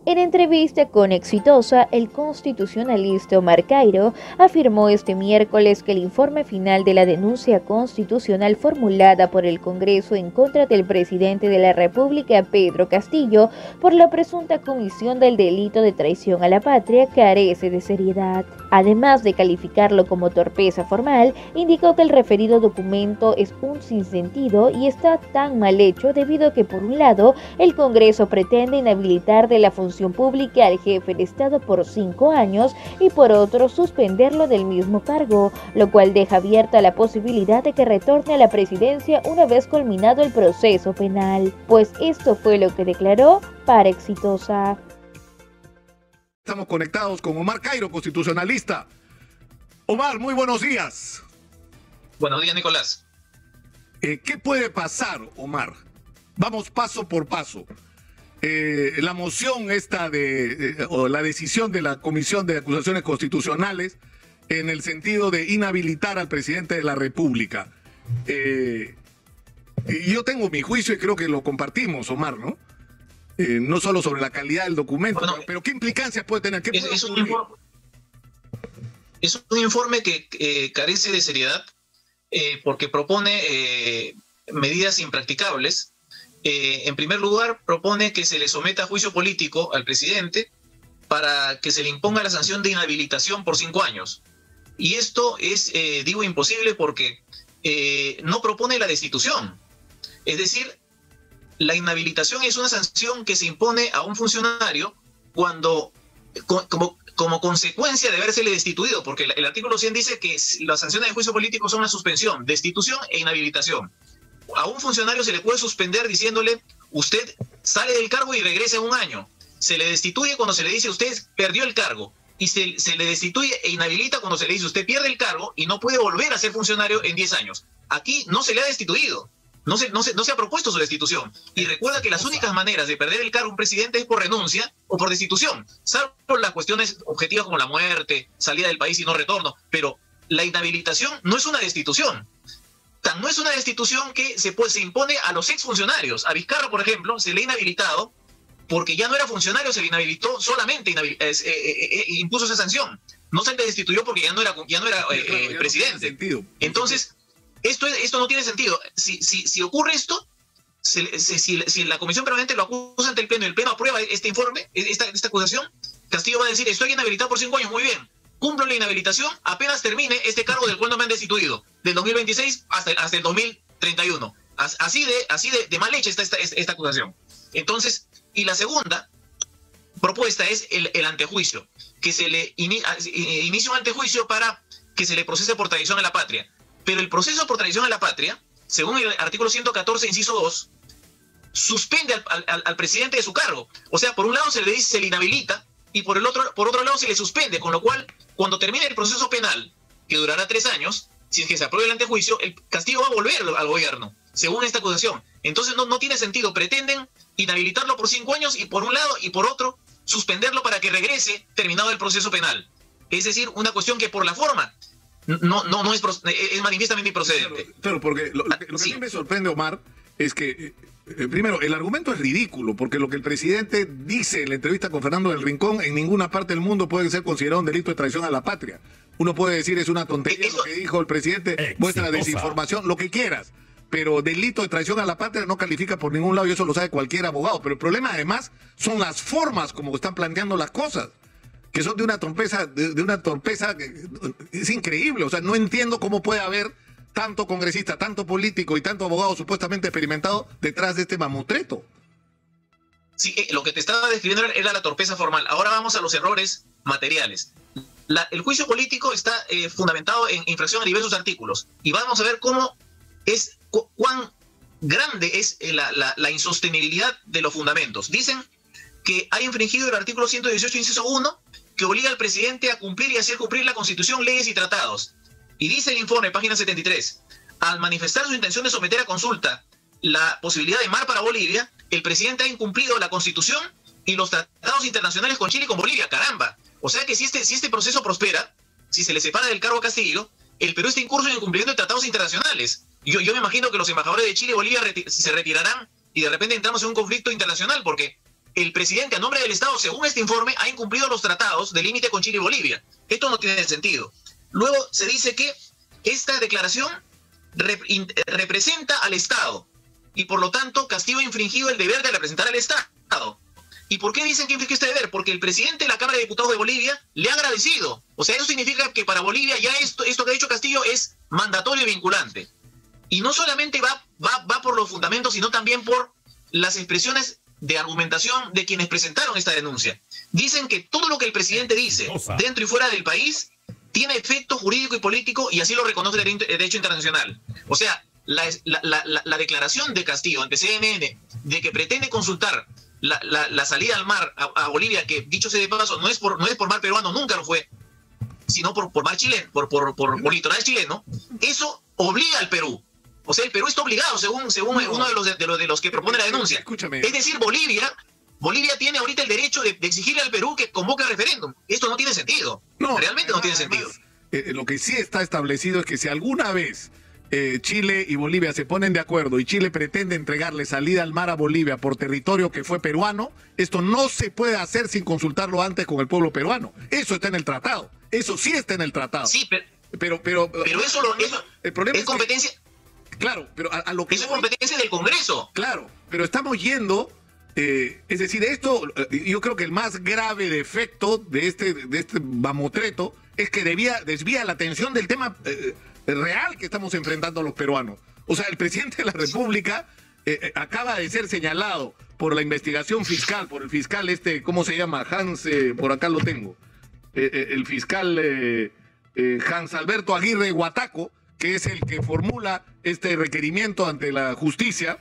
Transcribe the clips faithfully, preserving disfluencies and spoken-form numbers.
En entrevista con Exitosa, el constitucionalista Omar Cairo afirmó este miércoles que el informe final de la denuncia constitucional formulada por el Congreso en contra del presidente de la República, Pedro Castillo, por la presunta comisión del delito de traición a la patria, carece de seriedad. Además de calificarlo como torpeza formal, indicó que el referido documento es un sinsentido y está tan mal hecho debido a que, por un lado, el Congreso pretende inhabilitar de la función pública al jefe de Estado por cinco años y por otro suspenderlo del mismo cargo, lo cual deja abierta la posibilidad de que retorne a la presidencia una vez culminado el proceso penal. Pues esto fue lo que declaró para Exitosa. Estamos conectados con Omar Cairo, constitucionalista. Omar, muy buenos días. Buenos días, Nicolás. Eh, ¿Qué puede pasar, Omar? Vamos paso por paso. Eh, la moción esta de, eh, o la decisión de la Comisión de Acusaciones Constitucionales en el sentido de inhabilitar al presidente de la República. Eh, y yo tengo mi juicio y creo que lo compartimos, Omar, ¿no? Eh, no solo sobre la calidad del documento, bueno, pero, pero ¿qué implicancias puede tener? ¿Qué es, puede es, un informe, es un informe que eh, carece de seriedad eh, porque propone eh, medidas impracticables. Eh, en primer lugar, propone que se le someta a juicio político al presidente para que se le imponga la sanción de inhabilitación por cinco años. Y esto es, eh, digo, imposible porque eh, no propone la destitución. Es decir, la inhabilitación es una sanción que se impone a un funcionario cuando, co como, como consecuencia de habérsele destituido, porque el, el artículo cien dice que las sanciones de juicio político son la suspensión, destitución e inhabilitación. A un funcionario se le puede suspender diciéndole, usted sale del cargo y regresa en un año. Se le destituye cuando se le dice, usted perdió el cargo. Y se, se le destituye e inhabilita cuando se le dice, usted pierde el cargo y no puede volver a ser funcionario en diez años. Aquí no se le ha destituido. No se, no, se, no se ha propuesto su destitución. Y recuerda que las únicas maneras de perder el cargo un presidente es por renuncia o por destitución. Salvo las cuestiones objetivas como la muerte, salida del país y no retorno. Pero la inhabilitación no es una destitución. Tan no es una destitución que se, pues, se impone a los exfuncionarios. A Vizcarra, por ejemplo, se le ha inhabilitado porque ya no era funcionario, se le inhabilitó solamente, inhabil eh, eh, eh, impuso esa sanción. No se le destituyó porque ya no era, ya no era eh, claro, ya presidente. No Entonces, esto, esto no tiene sentido. Si, si, si ocurre esto, se, se, si, si la Comisión Permanente lo acusa ante el Pleno y el Pleno aprueba este informe, esta, esta acusación, Castillo va a decir, estoy inhabilitado por cinco años, muy bien. Cumplo la inhabilitación apenas termine este cargo del cual no me han destituido, del dos mil veintiséis hasta, hasta el dos mil treinta y uno. Así de, así de, de mal hecha está esta, esta, esta acusación. Entonces, y la segunda propuesta es el, el antejuicio, que se le in, inicie un antejuicio para que se le procese por traición a la patria. Pero el proceso por traición a la patria, según el artículo ciento catorce, inciso dos, suspende al, al, al presidente de su cargo. O sea, por un lado se le dice, se le inhabilita, y por el otro, por otro lado se le suspende, con lo cual, cuando termine el proceso penal, que durará tres años, si es que se apruebe el antejuicio, el Castillo va a volver al gobierno, según esta acusación. Entonces no, no tiene sentido. Pretenden inhabilitarlo por cinco años y por un lado y por otro suspenderlo para que regrese terminado el proceso penal. Es decir, una cuestión que por la forma no, no, no es, es manifiestamente improcedente. Claro, claro, porque lo, lo que, lo que sí. a mí me sorprende, Omar, es que Eh, primero, el argumento es ridículo, porque lo que el presidente dice en la entrevista con Fernando del Rincón, en ninguna parte del mundo puede ser considerado un delito de traición a la patria. Uno puede decir es una tontería Eso, lo que dijo el presidente, exitosa. Muestra desinformación, lo que quieras, pero delito de traición a la patria no califica por ningún lado y eso lo sabe cualquier abogado. Pero el problema además son las formas como están planteando las cosas, que son de una torpeza, de, de una torpeza que es increíble. O sea, no entiendo cómo puede haber tanto congresista, tanto político y tanto abogado supuestamente experimentado detrás de este mamutreto. Sí, lo que te estaba describiendo era la torpeza formal. Ahora vamos a los errores materiales. La, el juicio político está eh, fundamentado en infracción a diversos artículos. Y vamos a ver cómo es, cu cuán grande es la, la, la insostenibilidad de los fundamentos. Dicen que ha infringido el artículo ciento dieciocho, inciso uno, que obliga al presidente a cumplir y hacer cumplir la Constitución, leyes y tratados. Y dice el informe, página setenta y tres, al manifestar su intención de someter a consulta la posibilidad de mar para Bolivia, el presidente ha incumplido la Constitución y los tratados internacionales con Chile y con Bolivia. ¡Caramba! O sea que si este, si este proceso prospera, si se le separa del cargo a Castillo, el Perú está incurso en el cumplimiento de tratados internacionales. Yo, yo me imagino que los embajadores de Chile y Bolivia reti se retirarán y de repente entramos en un conflicto internacional porque el presidente a nombre del Estado, según este informe, ha incumplido los tratados de límite con Chile y Bolivia. Esto no tiene sentido. Luego se dice que esta declaración rep representa al Estado y por lo tanto Castillo ha infringido el deber de representar al Estado. ¿Y por qué dicen que infringió este deber? Porque el presidente de la Cámara de Diputados de Bolivia le ha agradecido. O sea, eso significa que para Bolivia ya esto, esto que ha dicho Castillo es mandatorio y vinculante. Y no solamente va, va, va por los fundamentos, sino también por las expresiones de argumentación de quienes presentaron esta denuncia. Dicen que todo lo que el presidente dice dentro y fuera del país tiene efecto jurídico y político y así lo reconoce el derecho internacional. O sea, la, la, la, la declaración de Castillo ante C N N de que pretende consultar la, la, la salida al mar a, a Bolivia, que dicho sea de paso, no es por, no es por mar peruano, nunca lo fue, sino por, por mar chileno, por, por, por, por litoral chileno, eso obliga al Perú. O sea, el Perú está obligado, según, según no. uno de los, de, de, los, de los que propone la denuncia. Escúchame. Es decir, Bolivia, Bolivia tiene ahorita el derecho de, de exigirle al Perú que convoque referéndum. Esto no tiene sentido. No, realmente no tiene sentido. Eh, lo que sí está establecido es que si alguna vez eh, Chile y Bolivia se ponen de acuerdo y Chile pretende entregarle salida al mar a Bolivia por territorio que fue peruano, esto no se puede hacer sin consultarlo antes con el pueblo peruano. Eso está en el tratado. Eso sí está en el tratado. Sí, pero... Pero, pero, pero eso, lo, eso el problema es, es competencia... Que, claro, pero a, a lo que... Eso es competencia del Congreso. Claro, pero estamos yendo... Eh, es decir, esto, eh, yo creo que el más grave defecto de este, de este mamotreto es que debía, desvía la atención del tema eh, real que estamos enfrentando los peruanos. O sea, el presidente de la República eh, acaba de ser señalado por la investigación fiscal, por el fiscal este, ¿cómo se llama? Hans, eh, por acá lo tengo. Eh, eh, el fiscal eh, eh, Hans Alberto Aguirre Guataco, que es el que formula este requerimiento ante la justicia.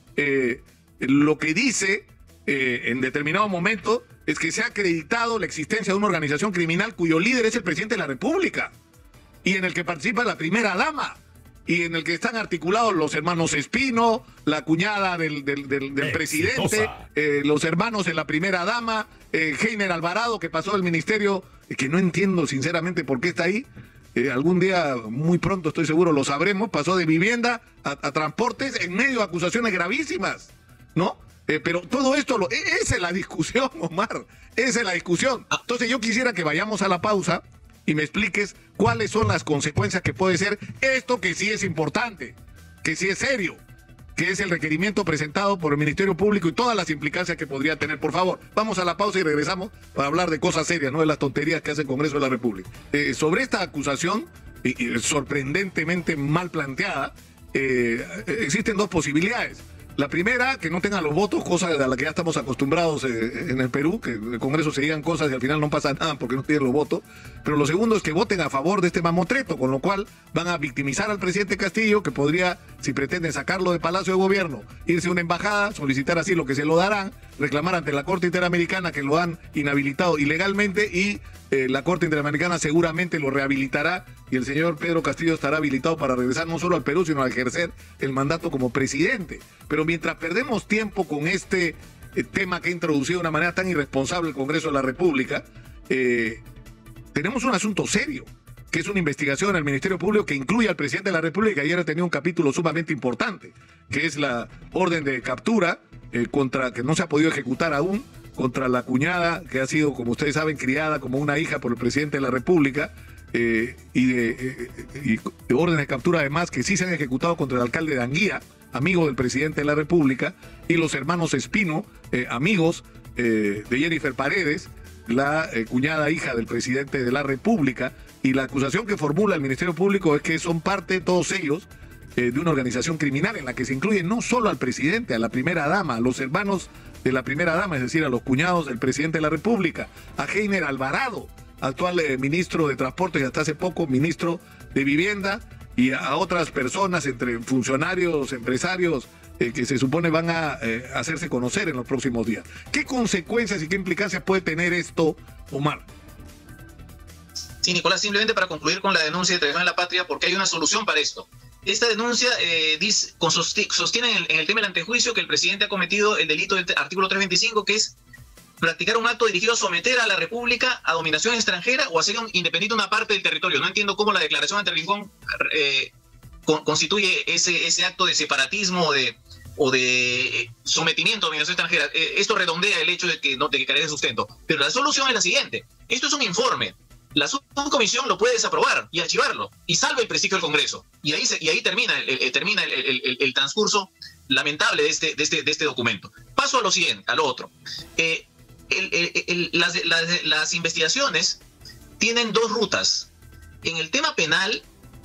Eh, Lo que dice eh, en determinado momento es que se ha acreditado la existencia de una organización criminal cuyo líder es el presidente de la República y en el que participa la primera dama y en el que están articulados los hermanos Espino, la cuñada del, del, del, del presidente, eh, los hermanos de la primera dama, eh, Heiner Alvarado, que pasó del ministerio, eh, que no entiendo sinceramente por qué está ahí. Eh, algún día, muy pronto estoy seguro, lo sabremos. Pasó de vivienda a, a transportes en medio de acusaciones gravísimas, ¿no? Eh, pero todo esto, lo, esa es la discusión, Omar, esa es la discusión. Entonces yo quisiera que vayamos a la pausa y me expliques cuáles son las consecuencias que puede ser esto, que sí es importante, que sí es serio, que es el requerimiento presentado por el Ministerio Público y todas las implicancias que podría tener. Por favor, vamos a la pausa y regresamos para hablar de cosas serias, no de las tonterías que hace el Congreso de la República. Eh, sobre esta acusación, eh, sorprendentemente mal planteada, eh, existen dos posibilidades. La primera, que no tengan los votos, cosa a la que ya estamos acostumbrados eh, en el Perú, que en el Congreso se digan cosas y al final no pasa nada porque no tienen los votos. Pero lo segundo es que voten a favor de este mamotreto, con lo cual van a victimizar al presidente Castillo, que podría, si pretenden sacarlo de Palacio de Gobierno, irse a una embajada, solicitar asilo, que se lo darán, reclamar ante la Corte Interamericana que lo han inhabilitado ilegalmente y eh, la Corte Interamericana seguramente lo rehabilitará y el señor Pedro Castillo estará habilitado para regresar no solo al Perú, sino a ejercer el mandato como presidente. Pero mientras perdemos tiempo con este eh, tema que ha introducido de una manera tan irresponsable el Congreso de la República, eh, tenemos un asunto serio, que es una investigación del Ministerio Público que incluye al presidente de la República. Ayer ha tenido un capítulo sumamente importante, que es la orden de captura eh, contra que no se ha podido ejecutar aún, contra la cuñada que ha sido, como ustedes saben, criada como una hija por el presidente de la República, eh, y, de, eh, y de órdenes de captura además que sí se han ejecutado contra el alcalde de Anguía, amigo del presidente de la República, y los hermanos Espino, eh, amigos eh, de Jennifer Paredes, la eh, cuñada hija del presidente de la República, y la acusación que formula el Ministerio Público es que son parte, todos ellos, eh, de una organización criminal en la que se incluye no solo al presidente, a la primera dama, a los hermanos de la primera dama, es decir, a los cuñados del presidente de la República, a Heiner Alvarado, actual eh, ministro de Transportes y hasta hace poco ministro de Vivienda, y a, a otras personas, entre funcionarios, empresarios, eh, que se supone van a eh, hacerse conocer en los próximos días. ¿Qué consecuencias y qué implicancias puede tener esto, Omar? Sí, Nicolás, simplemente para concluir con la denuncia de traición a la patria, porque hay una solución para esto. Esta denuncia eh, dice, con sostiene en el, en el tema del antejuicio que el presidente ha cometido el delito del artículo trescientos veinticinco, que es practicar un acto dirigido a someter a la República a dominación extranjera o hacer un, independiente una parte del territorio. No entiendo cómo la declaración ante el Rincón eh, con, constituye ese, ese acto de separatismo o de, o de sometimiento a dominación extranjera, eh, esto redondea el hecho de que no de que carece de sustento. Pero la solución es la siguiente. Esto es un informe. La subcomisión lo puede desaprobar y archivarlo y salva el prestigio del Congreso. Y ahí, se, y ahí termina, el, el, termina el, el, el, el transcurso lamentable de este, de, este, de este documento. Paso a lo siguiente, a lo otro. Eh, el, el, el, las, las, las investigaciones tienen dos rutas. En el tema penal,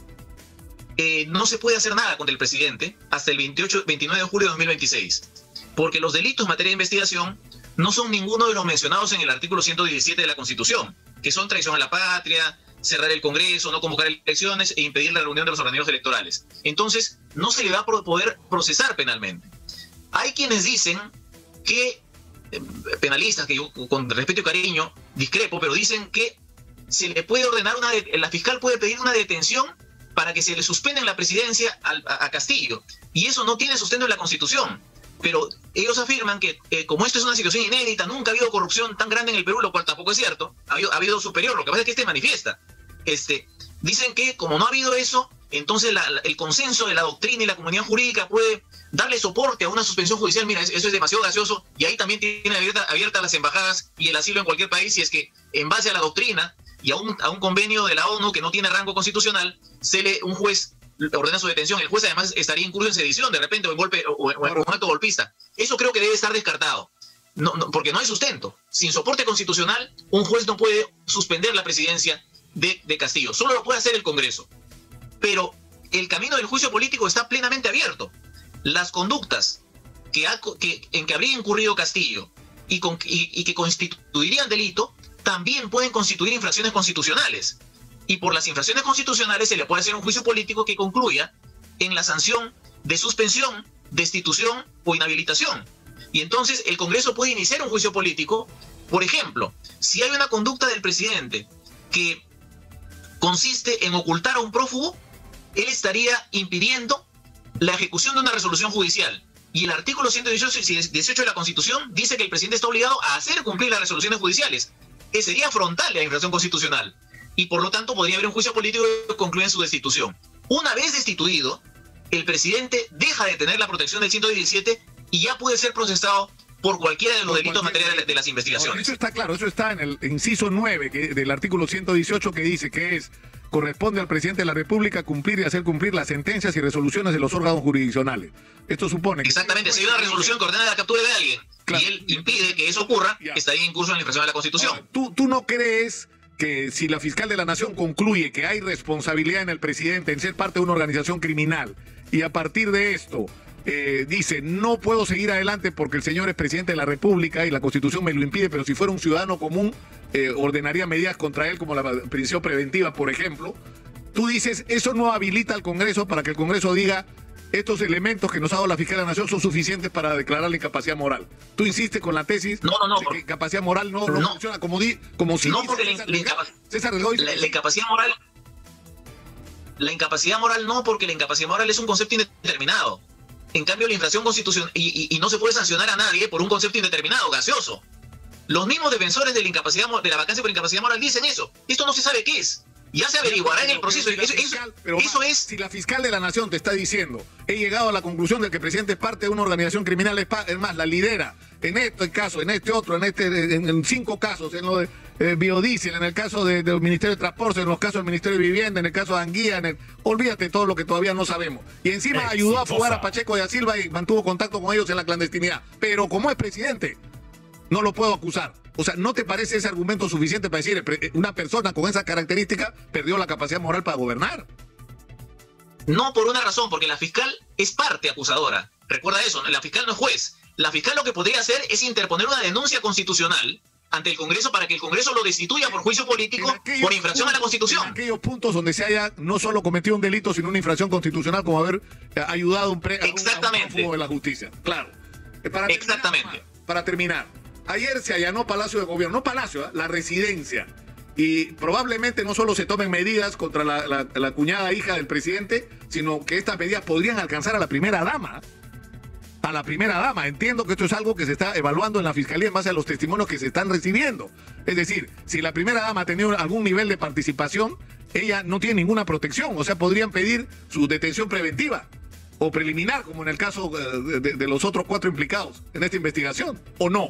eh, no se puede hacer nada contra el presidente hasta el veintiocho, veintinueve de julio de dos mil veintiséis, porque los delitos en materia de investigación no son ninguno de los mencionados en el artículo ciento diecisiete de la Constitución, que son traición a la patria, cerrar el Congreso, no convocar elecciones e impedir la reunión de los organismos electorales. Entonces, no se le va a poder procesar penalmente. Hay quienes dicen que, eh, penalistas, que yo con respeto y cariño discrepo, pero dicen que se le puede ordenar una, de, la fiscal puede pedir una detención para que se le suspenda la presidencia al, a, a Castillo. Y eso no tiene sustento en la Constitución. Pero ellos afirman que, eh, como esto es una situación inédita, nunca ha habido corrupción tan grande en el Perú, lo cual tampoco es cierto. Ha habido, ha habido superior, lo que pasa es que este manifiesta. Este, dicen que como no ha habido eso, entonces la, la, el consenso de la doctrina y la comunidad jurídica puede darle soporte a una suspensión judicial. Mira, eso es demasiado gaseoso, y ahí también tiene abiertas abierta las embajadas y el asilo en cualquier país, si es que en base a la doctrina y a un, a un convenio de la ONU que no tiene rango constitucional, se le, un juez ordena su detención. El juez además estaría incluso en sedición de repente o en golpe o, o en un acto golpista. Eso creo que debe estar descartado, no, no, porque no hay sustento. Sin soporte constitucional, un juez no puede suspender la presidencia de, de Castillo. Solo lo puede hacer el Congreso. Pero el camino del juicio político está plenamente abierto. Las conductas que ha, que, en que habría incurrido Castillo y, con, y, y que constituirían delito también pueden constituir infracciones constitucionales. Y por las infracciones constitucionales se le puede hacer un juicio político que concluya en la sanción de suspensión, destitución o inhabilitación. Y entonces el Congreso puede iniciar un juicio político. Por ejemplo, si hay una conducta del presidente que consiste en ocultar a un prófugo, él estaría impidiendo la ejecución de una resolución judicial. Y el artículo ciento dieciocho de la Constitución dice que el presidente está obligado a hacer cumplir las resoluciones judiciales, que sería frontal a la infracción constitucional. Y por lo tanto podría haber un juicio político que concluya en su destitución. Una vez destituido, el presidente deja de tener la protección del ciento diecisiete y ya puede ser procesado por cualquiera de los delitos en materia de, de las investigaciones. Ahora, eso está claro, eso está en el inciso nueve que, del artículo ciento dieciocho, que dice que es corresponde al presidente de la República cumplir y hacer cumplir las sentencias y resoluciones de los órganos jurisdiccionales. Esto supone que... Exactamente, si hay una resolución que ordena la captura de alguien, claro, y él impide que eso ocurra, ya estaría incurso en la infracción de la Constitución. Ahora, ¿tú, tú no crees que si la fiscal de la Nación concluye que hay responsabilidad en el presidente en ser parte de una organización criminal y a partir de esto eh, dice no puedo seguir adelante porque el señor es presidente de la República y la Constitución me lo impide, pero si fuera un ciudadano común eh, ordenaría medidas contra él como la prisión preventiva, por ejemplo, tú dices eso no habilita al Congreso para que el Congreso diga estos elementos que nos ha dado la fiscal de la Nación son suficientes para declarar la incapacidad moral? Tú insistes con la tesis no, no, no, de por... que incapacidad moral no, no, no funciona como, di, como si... No, porque César, la, incapa... César Goy, la, la incapacidad moral... La incapacidad moral no, porque la incapacidad moral es un concepto indeterminado. En cambio, la infracción constitucional... Y, y, y no se puede sancionar a nadie por un concepto indeterminado, gaseoso. Los mismos defensores de la incapacidad de la vacancia por incapacidad moral dicen eso. Esto no se sabe qué es. Ya se averiguará en el proceso. Pero si, eso, fiscal, eso, pero eso más, es... Si la fiscal de la Nación te está diciendo, he llegado a la conclusión de que el presidente es parte de una organización criminal, es más, la lidera en este caso, en este otro, en este, en, en cinco casos, en lo de eh, biodiesel, en el caso de, del Ministerio de Transporte, en los casos del Ministerio de Vivienda, en el caso de Anguía, en el, olvídate todo lo que todavía no sabemos. Y encima Exitosa. ayudó a fugar a Pacheco y a Silva y mantuvo contacto con ellos en la clandestinidad. Pero como es presidente, no lo puedo acusar. O sea, ¿no te parece ese argumento suficiente para decir una persona con esa característica perdió la capacidad moral para gobernar? No, por una razón, porque la fiscal es parte acusadora. Recuerda eso, la fiscal no es juez. La fiscal lo que podría hacer es interponer una denuncia constitucional ante el Congreso para que el Congreso lo destituya por juicio político por infracción puntos, a la Constitución. En aquellos puntos donde se haya no solo cometido un delito, sino una infracción constitucional, como haber ayudado a un, pre, Exactamente. a un prófugo de la justicia. Claro. Para Exactamente. Terminar, para terminar, ayer se allanó Palacio de Gobierno, no Palacio, ¿eh? la residencia. Y probablemente no solo se tomen medidas contra la, la, la cuñada hija del presidente, sino que estas medidas podrían alcanzar a la primera dama. A la primera dama. Entiendo que esto es algo que se está evaluando en la Fiscalía en base a los testimonios que se están recibiendo. Es decir, si la primera dama ha tenido algún nivel de participación, ella no tiene ninguna protección. O sea, podrían pedir su detención preventiva. o preliminar, como en el caso de, de, de los otros cuatro implicados en esta investigación, ¿o no?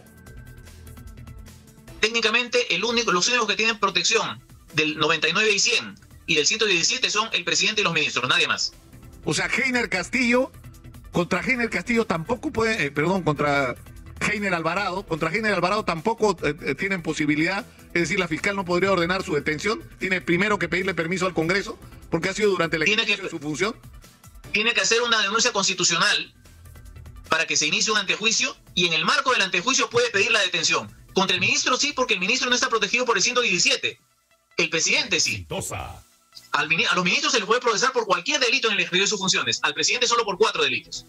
Técnicamente, el único, los únicos que tienen protección del noventa y nueve y cien y del ciento diecisiete son el presidente y los ministros, nadie más. O sea, Heiner Castillo, contra Heiner Castillo tampoco puede, eh, perdón, contra Heiner Alvarado, contra Heiner Alvarado tampoco eh, eh, tienen posibilidad, es decir, la fiscal no podría ordenar su detención, tiene primero que pedirle permiso al Congreso, porque ha sido durante el ejercicio de su función. Tiene que hacer una denuncia constitucional para que se inicie un antejuicio, y en el marco del antejuicio puede pedir la detención. Contra el ministro sí, porque el ministro no está protegido por el ciento diecisiete. El presidente sí. Al, a los ministros se les puede procesar por cualquier delito en el ejercicio de sus funciones. Al presidente solo por cuatro delitos.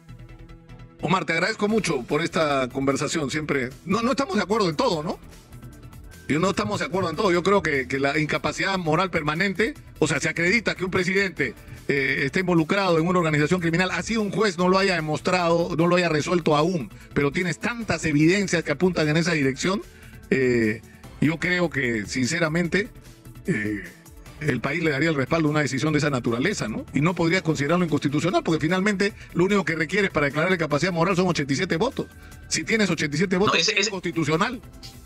Omar, te agradezco mucho por esta conversación. Siempre. No, no estamos de acuerdo en todo, ¿no? Yo no estamos de acuerdo en todo. Yo creo que, que la incapacidad moral permanente, o sea, se acredita que un presidente eh, está involucrado en una organización criminal, así un juez no lo haya demostrado, no lo haya resuelto aún, pero tienes tantas evidencias que apuntan en esa dirección. Eh, yo creo que, sinceramente, eh, el país le daría el respaldo a una decisión de esa naturaleza, ¿no? Y no podría considerarlo inconstitucional, porque finalmente lo único que requieres para declarar capacidad moral son ochenta y siete votos. Si tienes ochenta y siete votos, no, ese, es constitucional.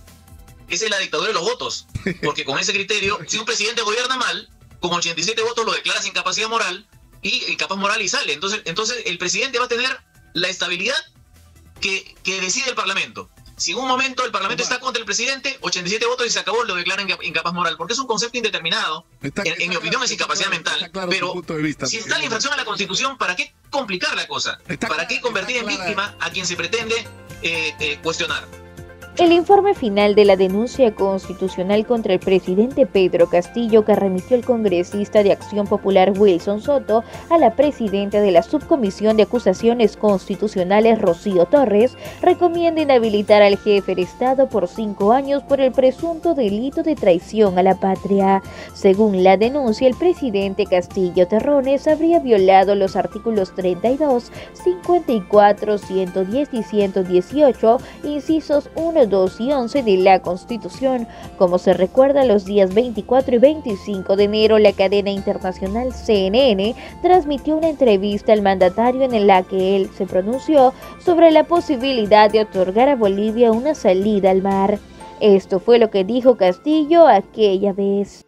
Esa es la dictadura de los votos, porque con ese criterio, si un presidente gobierna mal, con ochenta y siete votos lo declaras incapacidad moral y incapaz moral y sale. Entonces, entonces el presidente va a tener la estabilidad que, que decide el Parlamento. Si en un momento el Parlamento está contra el presidente, ochenta y siete votos y se acabó, lo declaran incapaz moral, porque es un concepto indeterminado. Está, en, en está mi opinión claro, es incapacidad claro, mental. Claro pero punto de vista, si está la infracción a la Constitución, ¿para qué complicar la cosa? ¿Para qué convertir en víctima a quien se pretende eh, eh, cuestionar? El informe final de la denuncia constitucional contra el presidente Pedro Castillo, que remitió el congresista de Acción Popular Wilson Soto a la presidenta de la Subcomisión de Acusaciones Constitucionales Rocío Torres, recomienda inhabilitar al jefe de Estado por cinco años por el presunto delito de traición a la patria. Según la denuncia, el presidente Castillo Terrones habría violado los artículos treinta y dos, cincuenta y cuatro, ciento diez y ciento dieciocho, incisos uno, dos y once de la Constitución. Como se recuerda, los días veinticuatro y veinticinco de enero, la cadena internacional C N N transmitió una entrevista al mandatario en la que él se pronunció sobre la posibilidad de otorgar a Bolivia una salida al mar. Esto fue lo que dijo Castillo aquella vez.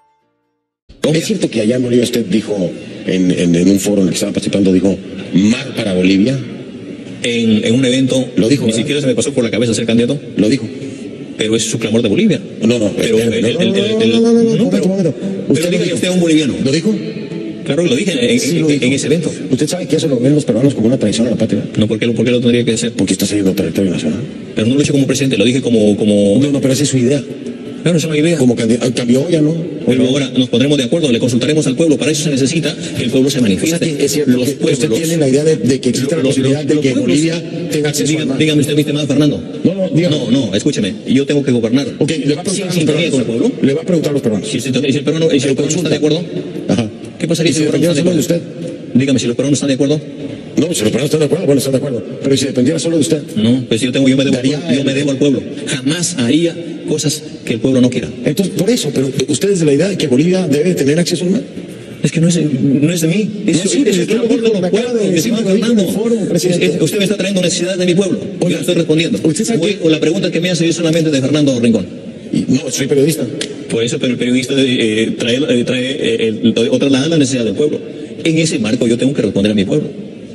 Es cierto que allá en Bolivia usted dijo, en, en, en un foro en el que estaba participando, dijo, mar para Bolivia. En, en un evento, lo dijo, ni ¿verdad? siquiera se me pasó por la cabeza ser candidato. Lo dijo. Pero es su clamor de Bolivia. No, no, pero el, el, el, el, el, no, no, no, no, pero, pero, usted dígale usted a un boliviano. ¿Lo dijo? Claro que lo dije en, sí, en, lo en, en ese evento. ¿Usted sabe que eso lo ven los peruanos como una traición a la patria? No, ¿por qué, por qué lo tendría que hacer? Porque está saliendo territorio nacional. Pero no lo dije como presidente, lo dije como... como... No, no, pero esa es su idea. Claro, esa es mi idea. Como cambió ya, ¿no? Pero ahora nos pondremos de acuerdo, le consultaremos al pueblo. Para eso se necesita que el pueblo se manifieste. O sea, es cierto, los pueblos, usted tiene la idea de, de que existe la posibilidad de que Bolivia tenga acceso dígame, al mar. Dígame usted, ¿viste más, Fernando? No, no, dígame. No, no, escúcheme. Yo tengo que gobernar. Ok, le va a preguntar ¿Sin a los sintonía con el pueblo? Le va a preguntar a los peruanos. Si, si, si el peruano, si el peruano está de acuerdo, ajá. ¿Qué pasaría si, si los peruanos están de usted? Dígame, si los peruanos están de acuerdo. No, si los peruanos están de acuerdo, bueno, están de acuerdo. Pero si dependiera solo de usted. No, pues yo tengo, yo me debo, al pueblo, yo me debo al pueblo. Jamás haría cosas que el pueblo no quiera. Entonces, por eso, pero usted es de la idea de que Bolivia debe tener acceso al mar. Es que no es, no es de mí. Es, no, sí, es, es el labor de los pueblos, estimado Fernando. Usted me está trayendo necesidades de mi pueblo. Oiga, yo estoy respondiendo. ¿Usted sabe que... O la pregunta que me hace es solamente de Fernando Rincón. Y, no, soy periodista. Por eso, pero el periodista eh, trae, eh, trae eh, eh, otra la necesidad del pueblo. En ese marco yo tengo que responder a mi pueblo.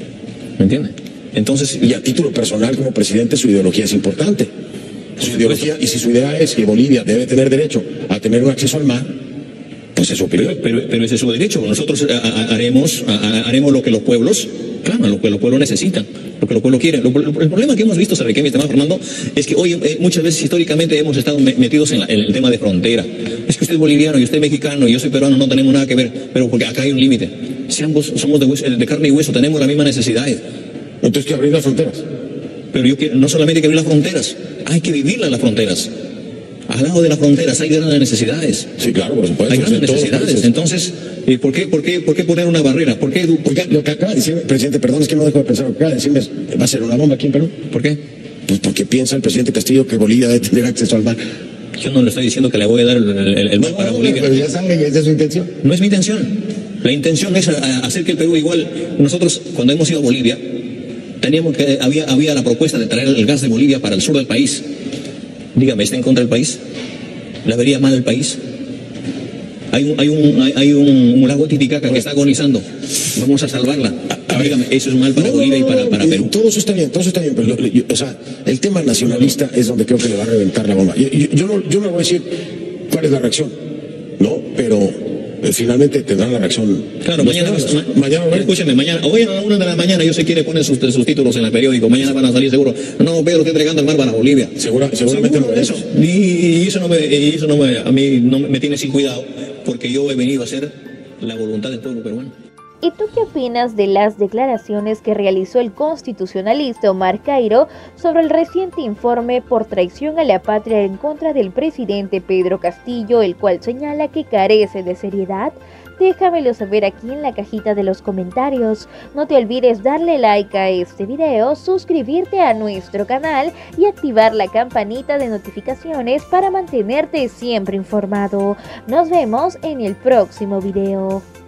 ¿Me entiende? Entonces, y a título personal como presidente su ideología es importante. Su ideología, y si su idea es que Bolivia debe tener derecho a tener un acceso al mar, pues es su opinión. Pero, pero, pero ese es su derecho. Nosotros a, a, haremos, a, haremos lo que los pueblos claman, lo que los pueblos necesitan, lo que los pueblos quieren. Lo, lo, el problema que hemos visto, ¿sabe qué, mi estimado Fernando? Es que hoy eh, muchas veces históricamente hemos estado metidos en, la, en el tema de frontera. Es que usted es boliviano y usted es mexicano y yo soy peruano, no tenemos nada que ver, pero porque acá hay un límite. Si ambos somos de, hueso, de carne y hueso, tenemos las mismas necesidades. Entonces, ¿que abrir las fronteras? Pero yo quiero, no solamente hay que abrir las fronteras, hay que vivirlas las fronteras. Al lado de las fronteras hay grandes necesidades. Sí, claro, por supuesto. Hay grandes necesidades. Entonces, eh, ¿por, qué, por, qué, ¿por qué poner una barrera? ¿Por qué, por qué? Lo que acaba de decir, presidente, perdón, es que no dejo de pensar, lo que acaba de decirme es, ¿va a ser una bomba aquí en Perú? ¿Por qué? Pues porque piensa el presidente Castillo que Bolivia debe tener acceso al mar. Yo no le estoy diciendo que le voy a dar el, el, el mar no, para Bolivia. Pero ya saben que esa es su intención. No es mi intención. La intención es hacer que el Perú igual, nosotros cuando hemos ido a Bolivia, teníamos que, había, había la propuesta de traer el gas de Bolivia para el sur del país. Dígame, ¿está en contra del país? ¿La vería mal el país? Hay un, hay un, hay, hay un, un lago Titicaca que está agonizando. Vamos a salvarla. Dígame, eso es mal para no, Bolivia no, no, y para, para Perú. Todo eso está bien, todo eso está bien, pero yo, o sea, el tema nacionalista es donde creo que le va a reventar la bomba. Yo, yo, yo, no, yo no voy a decir cuál es la reacción, ¿no? Pero eh, finalmente tendrán la reacción. Claro, mañana, ma, mañana, escúcheme, mañana, hoy a la una de la mañana, yo sé quiere poner sus, sus títulos en el periódico, mañana van a salir seguro. No, Pedro está entregando el mar para Bolivia. Segura, seguramente seguro, no eso. Y, y eso no me, y eso no me, a mí no me tiene sin cuidado, porque yo he venido a hacer la voluntad del pueblo peruano. ¿Y tú qué opinas de las declaraciones que realizó el constitucionalista Omar Cairo sobre el reciente informe por traición a la patria en contra del presidente Pedro Castillo, el cual señala que carece de seriedad? Déjamelo saber aquí en la cajita de los comentarios. No te olvides darle like a este video, suscribirte a nuestro canal y activar la campanita de notificaciones para mantenerte siempre informado. Nos vemos en el próximo video.